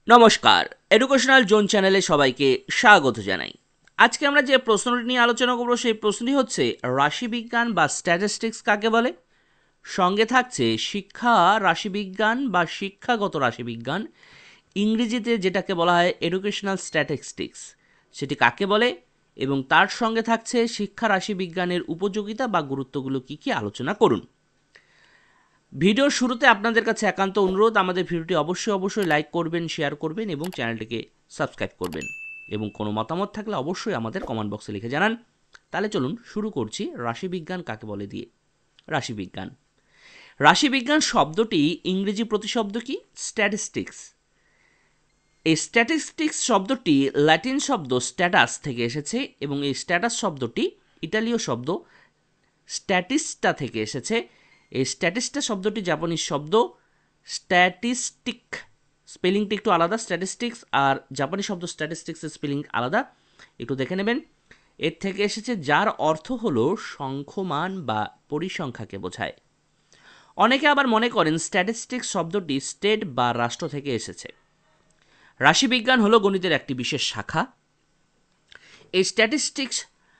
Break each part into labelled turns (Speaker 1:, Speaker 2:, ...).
Speaker 1: নমস্কার, educational zone চ্যানেলে সবাইকে স্বাগত জানাই। আজকে আমরা যে প্রশ্নটি নিয়ে আলোচনা করব সেই প্রশ্নটি হচ্ছে রাশিবিজ্ঞান বা স্ট্যাটিস্টিক্স কাকে বলে। সঙ্গে থাকছে শিক্ষা রাশিবিজ্ঞান বা শিক্ষাগত রাশিবিজ্ঞান, ইংরেজিতে যেটাকে বলা হয় এডুকেশনাল স্ট্যাটিস্টিক্স, সেটি কাকে বলে, এবং তার সঙ্গে থাকছে শিক্ষা রাশিবিজ্ঞানের উপযোগিতা বা গুরুত্বগুলো কী কী আলোচনা করুন। ভিডিওর শুরুতে আপনাদের কাছে একান্ত অনুরোধ, আমাদের ভিডিওটি অবশ্যই লাইক করবেন, শেয়ার করবেন এবং চ্যানেলটিকে সাবস্ক্রাইব করবেন, এবং কোনো মতামত থাকলে অবশ্যই আমাদের কমেন্ট বক্সে লিখে জানান। তাহলে চলুন শুরু করছি রাশিবিজ্ঞান কাকে বলে দিয়ে। রাশিবিজ্ঞান রাশিবিজ্ঞান শব্দটি ইংরেজি প্রতিশব্দ কি? স্ট্যাটিস্টিক্স। এই স্ট্যাটিস্টিক্স শব্দটি ল্যাটিন শব্দ স্ট্যাটাস থেকে এসেছে, এবং এই স্ট্যাটাস শব্দটি ইটালীয় শব্দ স্ট্যাটিস্টা থেকে এসেছে। এই স্ট্যাটিস্টা শব্দটি জাপানিজ শব্দ স্ট্যাটিস্টিক, স্পেলিংটি একটু আলাদা, স্ট্যাটিস্টিক্স আর জাপানি শব্দ স্ট্যাটিস্টিক্সের স্পেলিং আলাদা, একটু দেখে নেবেন। এর থেকে এসেছে, যার অর্থ হলো সংখ্যমান বা পরিসংখ্যাকে বোঝায়। অনেকে আবার মনে করেন স্ট্যাটিস্টিক্স শব্দটি স্টেট বা রাষ্ট্র থেকে এসেছে। রাশিবিজ্ঞান হলো গণিতের একটি বিশেষ শাখা। এই স্ট্যাটিস্টিক্স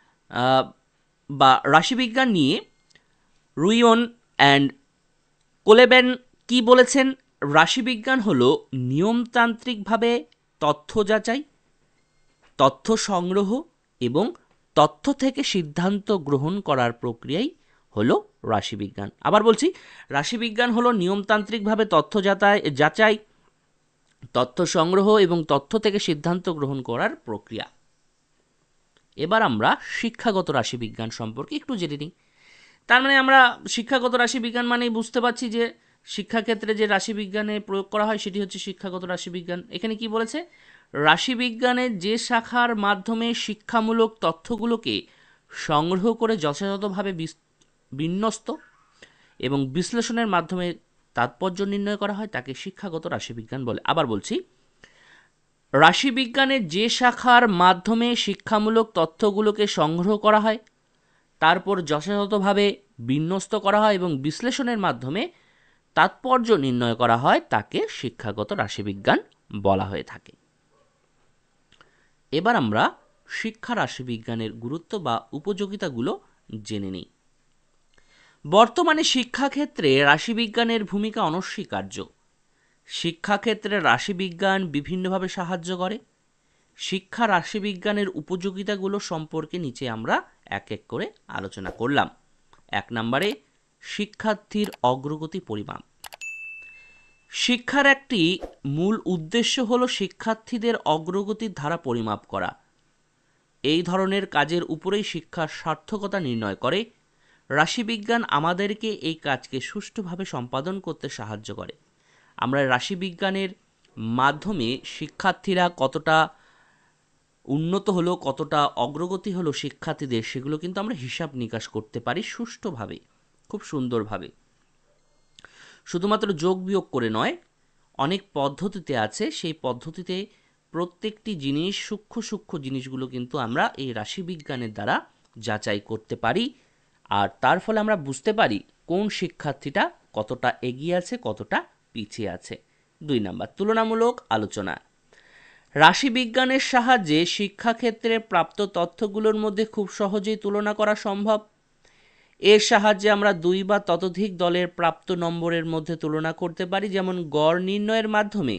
Speaker 1: বা রাশিবিজ্ঞান নিয়ে রুইয়ন অ্যান্ড কোলেবেন কি বলেছেন? রাশিবিজ্ঞান হলো নিয়মতান্ত্রিকভাবে তথ্য যাচাই, তথ্য সংগ্রহ এবং তথ্য থেকে সিদ্ধান্ত গ্রহণ করার প্রক্রিয়াই হলো রাশিবিজ্ঞান। আবার বলছি, রাশিবিজ্ঞান হলো নিয়মতান্ত্রিকভাবে তথ্য যাচাই, তথ্য সংগ্রহ এবং তথ্য থেকে সিদ্ধান্ত গ্রহণ করার প্রক্রিয়া। এবার আমরা শিক্ষাগত রাশিবিজ্ঞান সম্পর্কে একটু জেনে নিই। তার মানে আমরা শিক্ষাগত রাশিবিজ্ঞান মানেই বুঝতে পারছি যে শিক্ষাক্ষেত্রে যে রাশিবিজ্ঞানে প্রয়োগ করা হয় সেটি হচ্ছে শিক্ষাগত রাশিবিজ্ঞান। এখানে কি বলেছে? রাশিবিজ্ঞানের যে শাখার মাধ্যমে শিক্ষামূলক তথ্যগুলোকে সংগ্রহ করে যথাযথভাবে বিন্যস্ত এবং বিশ্লেষণের মাধ্যমে তাৎপর্য নির্ণয় করা হয় তাকে শিক্ষাগত রাশিবিজ্ঞান বলে। আবার বলছি, রাশিবিজ্ঞানের যে শাখার মাধ্যমে শিক্ষামূলক তথ্যগুলোকে সংগ্রহ করা হয়, তারপর যথাযথভাবে বিন্যস্ত করা হয় এবং বিশ্লেষণের মাধ্যমে তাৎপর্য নির্ণয় করা হয় তাকে শিক্ষাগত রাশিবিজ্ঞান বলা হয়ে থাকে। এবার আমরা শিক্ষা রাশিবিজ্ঞানের গুরুত্ব বা উপযোগিতাগুলো জেনে নিই। বর্তমানে শিক্ষাক্ষেত্রে রাশিবিজ্ঞানের ভূমিকা অনস্বীকার্য। শিক্ষাক্ষেত্রে রাশিবিজ্ঞান বিভিন্নভাবে সাহায্য করে। শিক্ষা রাশিবিজ্ঞানের উপযোগিতাগুলো সম্পর্কে নিচে আমরা এক এক করে আলোচনা করলাম। 1 নম্বরে শিক্ষার্থীর অগ্রগতি পরিমাপ। শিক্ষার একটি মূল উদ্দেশ্য হলো শিক্ষার্থীদের অগ্রগতির ধারা পরিমাপ করা। এই ধরনের কাজের উপরেই শিক্ষার সার্থকতা নির্ণয় করে। রাশিবিজ্ঞান আমাদেরকে এই কাজকে সুষ্ঠুভাবে সম্পাদন করতে সাহায্য করে। আমরা রাশিবিজ্ঞানের মাধ্যমে শিক্ষার্থীরা কতটা উন্নত হলো, কতটা অগ্রগতি হলো শিক্ষার্থীদের, সেগুলো কিন্তু আমরা হিসাব নিকাশ করতে পারি সুষ্ঠুভাবে, খুব সুন্দরভাবে। শুধুমাত্র যোগ বিয়োগ করে নয়, অনেক পদ্ধতিতে আছে, সেই পদ্ধতিতে প্রত্যেকটি জিনিস, সূক্ষ্ম জিনিসগুলো কিন্তু আমরা এই রাশিবিজ্ঞানের দ্বারা যাচাই করতে পারি, আর তার ফলে আমরা বুঝতে পারি কোন শিক্ষার্থীটা কতটা এগিয়ে আছে, কতটা পিছিয়ে আছে। 2 নম্বর তুলনামূলক আলোচনা। রাশিবিজ্ঞানের সাহায্যে শিক্ষাক্ষেত্রে প্রাপ্ত তথ্যগুলোর মধ্যে খুব সহজেই তুলনা করা সম্ভব। এর সাহায্যে আমরা 2 বা ততোধিক দলের প্রাপ্ত নম্বরের মধ্যে তুলনা করতে পারি। যেমন গড় নির্ণয়ের মাধ্যমে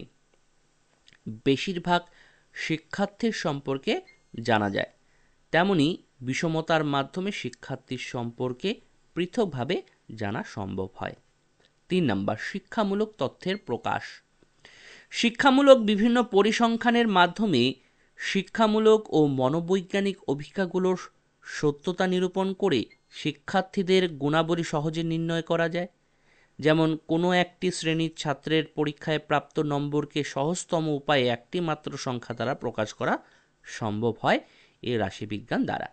Speaker 1: বেশিরভাগ শিক্ষার্থীর সম্পর্কে জানা যায়, তেমনি বিষমতার মাধ্যমে শিক্ষার্থীর সম্পর্কে পৃথকভাবে জানা সম্ভব হয়। 3 নম্বর শিক্ষামূলক তথ্যের প্রকাশ। শিক্ষামূলক বিভিন্ন পরিসংখ্যানের মাধ্যমে শিক্ষামূলক ও মনোবৈজ্ঞানিক অভিজ্ঞতাগুলোর সত্যতা নিরূপণ করে শিক্ষার্থীদের গুণাবলী সহজে নির্ণয় করা যায়। যেমন কোনো একটি শ্রেণীর ছাত্রের পরীক্ষায় প্রাপ্ত নম্বরকে সহজতম উপায়ে একটি মাত্র সংখ্যা দ্বারা প্রকাশ করা সম্ভব হয় এই রাশিবিজ্ঞান দ্বারা।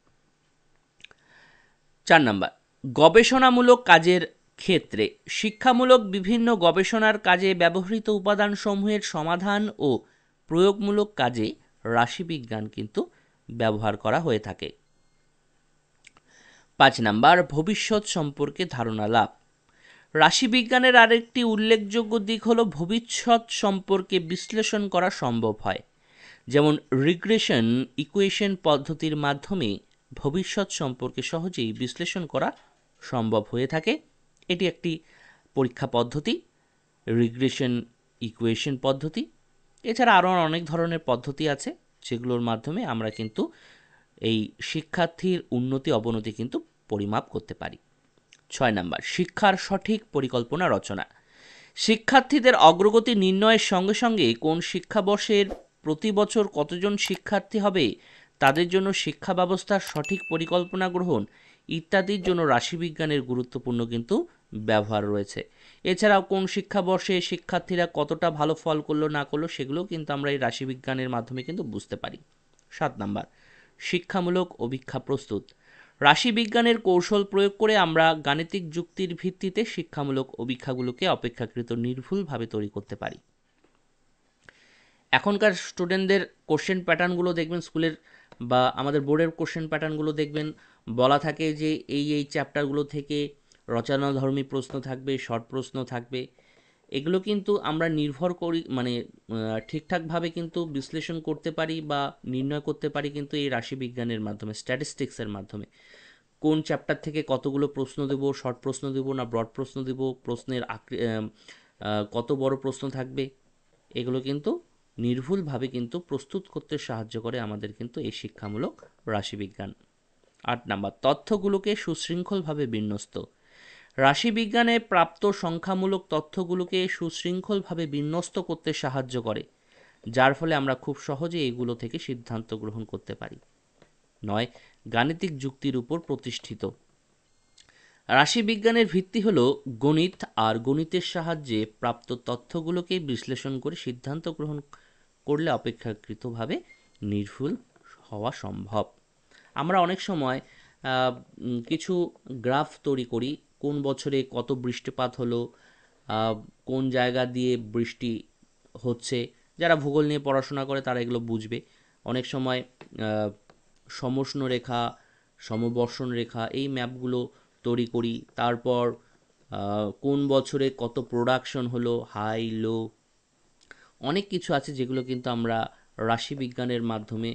Speaker 1: 4 নম্বর গবেষণামূলক কাজের ক্ষেত্রে শিক্ষামূলক বিভিন্ন গবেষণার কাজে ব্যবহৃত উপাদানসমূহের সমাধান ও প্রয়োগমূলক কাজে রাশিবিজ্ঞান কিন্তু ব্যবহার করা হয়ে থাকে। 5 নম্বর ভবিষ্যৎ সম্পর্কে ধারণা লাভ। রাশিবিজ্ঞানের আরেকটি উল্লেখযোগ্য দিক হলো ভবিষ্যৎ সম্পর্কে বিশ্লেষণ করা সম্ভব হয়। যেমন রিগ্রেশন ইকুয়েশন পদ্ধতির মাধ্যমে ভবিষ্যৎ সম্পর্কে সহজেই বিশ্লেষণ করা সম্ভব হয়ে থাকে। এটি একটি পরীক্ষা পদ্ধতি, রিগ্রেশন ইকুয়েশন পদ্ধতি। এছাড়া আরও অনেক ধরনের পদ্ধতি আছে যেগুলোর মাধ্যমে আমরা কিন্তু এই শিক্ষার্থীর উন্নতি অবনতি কিন্তু পরিমাপ করতে পারি। 6 নাম্বার, শিক্ষার সঠিক পরিকল্পনা রচনা। শিক্ষার্থীদের অগ্রগতি নির্ণয়ের সঙ্গে সঙ্গে কোন শিক্ষাবর্ষের প্রতি বছর কতজন শিক্ষার্থী হবে, তাদের জন্য শিক্ষা ব্যবস্থার সঠিক পরিকল্পনা গ্রহণ ইত্যাদির জন্য রাশিবিজ্ঞানের গুরুত্বপূর্ণ কিন্তু ব্যবহার রয়েছে। এছাড়াও কোন শিক্ষাবর্ষে শিক্ষার্থীরা কতটা ভালো ফল করলো না করলো সেগুলোও কিন্তু আমরা এই রাশিবিজ্ঞানের মাধ্যমে কিন্তু বুঝতে পারি। 7 নাম্বার, শিক্ষামূলক অভিক্ষা প্রস্তুত। রাশিবিজ্ঞানের কৌশল প্রয়োগ করে আমরা গাণিতিক যুক্তির ভিত্তিতে শিক্ষামূলক অভিক্ষাগুলোকে অপেক্ষাকৃত নির্ভুলভাবে তৈরি করতে পারি। এখনকার স্টুডেন্টদের কোশ্চেন প্যাটার্নগুলো দেখবেন স্কুলের বা আমাদের বোর্ডের কোশ্চেন প্যাটার্নগুলো দেখবেন বলা থাকে যে এই চ্যাপ্টারগুলো থেকে রচনাধর্মী প্রশ্ন থাকবে, শর্ট প্রশ্ন থাকবে। এগুলো কিন্তু আমরা নির্ভর করি মানে ঠিকঠাকভাবে কিন্তু বিশ্লেষণ করতে পারি বা নির্ণয় করতে পারি কিন্তু এই রাশিবিজ্ঞানের মাধ্যমে, স্ট্যাটিস্টিক্সের মাধ্যমে। কোন চ্যাপ্টার থেকে কতগুলো প্রশ্ন দেব, শর্ট প্রশ্ন দেব না ব্রড প্রশ্ন দেব, প্রশ্নের কত বড় প্রশ্ন থাকবে, এগুলো কিন্তু নির্ভুলভাবে কিন্তু প্রস্তুত করতে সাহায্য করে আমাদের কিন্তু এই শিক্ষামূলক রাশিবিজ্ঞান। 8 নাম্বার, তথ্যগুলোকে সুশৃঙ্খলভাবে বিন্যস্ত। রাশিবিজ্ঞানে প্রাপ্ত সংখ্যামূলক তথ্যগুলোকে সুশৃঙ্খলভাবে বিন্যস্ত করতে সাহায্য করে, যার ফলে আমরা খুব সহজে এগুলো থেকে সিদ্ধান্ত গ্রহণ করতে পারি। 9, গাণিতিক যুক্তির উপর প্রতিষ্ঠিত। রাশিবিজ্ঞানের ভিত্তি হলো গণিত, আর গণিতের সাহায্যে প্রাপ্ত তথ্যগুলোকে বিশ্লেষণ করে সিদ্ধান্ত গ্রহণ করলে অপেক্ষাকৃতভাবে নির্ভুল হওয়া সম্ভব। আমরা অনেক সময় কিছু গ্রাফ তৈরি করি, কোন বছরে কত বৃষ্টিপাত হলো, কোন জায়গা দিয়ে বৃষ্টি হচ্ছে। যারা ভূগোল নিয়ে পড়াশোনা করে তারা এগুলো বুঝবে। অনেক সময় সমষ্ণ রেখা, সমবর্ষণ রেখা, এই ম্যাপগুলো তৈরি করি। তারপর কোন বছরে কত প্রোডাকশন হলো, হাই লো, অনেক কিছু আছে যেগুলো কিন্তু আমরা রাশিবিজ্ঞানের মাধ্যমে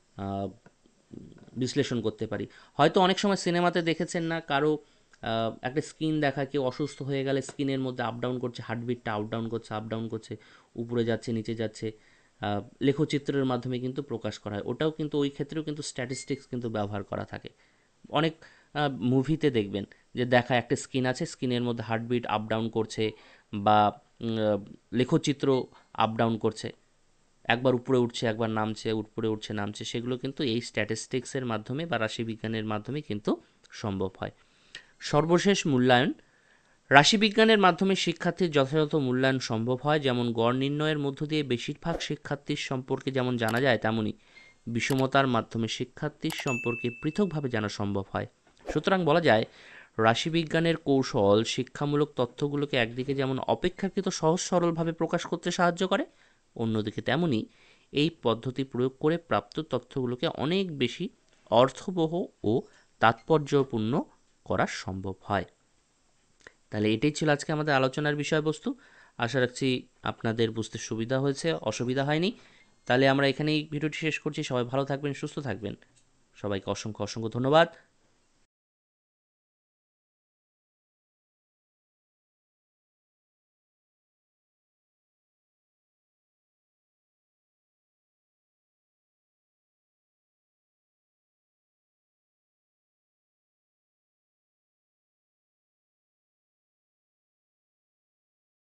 Speaker 1: বিশ্লেষণ করতে পারি। হয়তো অনেক সময় সিনেমাতে দেখেছেন না, কারো একটা স্কিন দেখা, কেউ অসুস্থ হয়ে গেলে স্কিনের মধ্যে আপ ডাউন করছে, হার্টবিটটা আপ ডাউন করছে, আপ ডাউন করছে, উপরে যাচ্ছে নিচে যাচ্ছে, লেখচিত্রের মাধ্যমে কিন্তু প্রকাশ করা হয়। ওটাও কিন্তু ওই ক্ষেত্রেও কিন্তু স্ট্যাটিস্টিক্স কিন্তু ব্যবহার করা থাকে। অনেক মুভিতে দেখবেন যে দেখা একটা স্কিন আছে, স্কিনের মধ্যে হার্টবিট আপ ডাউন করছে বা লেখচিত্র আপ ডাউন করছে, একবার উপরে উঠছে একবার নামছে, উপরে উঠছে নামছে, সেগুলো কিন্তু এই স্ট্যাটিস্টিক্সের মাধ্যমে বা রাশিবিজ্ঞানের মাধ্যমে কিন্তু সম্ভব হয়। সর্বশেষ, মূল্যায়ন। রাশিবিজ্ঞানের মাধ্যমে শিক্ষার্থীর যথাযথ মূল্যায়ন সম্ভব হয়। যেমন গড় নির্ণয়ের মধ্য দিয়ে বেশিরভাগ শিক্ষার্থীর সম্পর্কে যেমন জানা যায়, তেমনি বিষমতার মাধ্যমে শিক্ষার্থীর সম্পর্কে পৃথকভাবে জানা সম্ভব হয়। সুতরাং বলা যায় রাশিবিজ্ঞানের কৌশল শিক্ষামূলক তথ্যগুলোকে একদিকে যেমন অপেক্ষাকৃত সহজ সরলভাবে প্রকাশ করতে সাহায্য করে, অন্যদিকে তেমনি এই পদ্ধতি প্রয়োগ করে প্রাপ্ত তথ্যগুলোকে অনেক বেশি অর্থবহ ও তাৎপর্যপূর্ণ করা সম্ভব হয়। তাহলে এটাই ছিল আজকে আমাদের আলোচনার বিষয়বস্তু। আশা রাখছি আপনাদের বুঝতে সুবিধা হয়েছে, অসুবিধা হয়নি। তাহলে আমরা এখানেই ভিডিওটি শেষ করছি। সবাই ভালো থাকবেন, সুস্থ থাকবেন। সবাইকে অসংখ্য অসংখ্য ধন্যবাদ।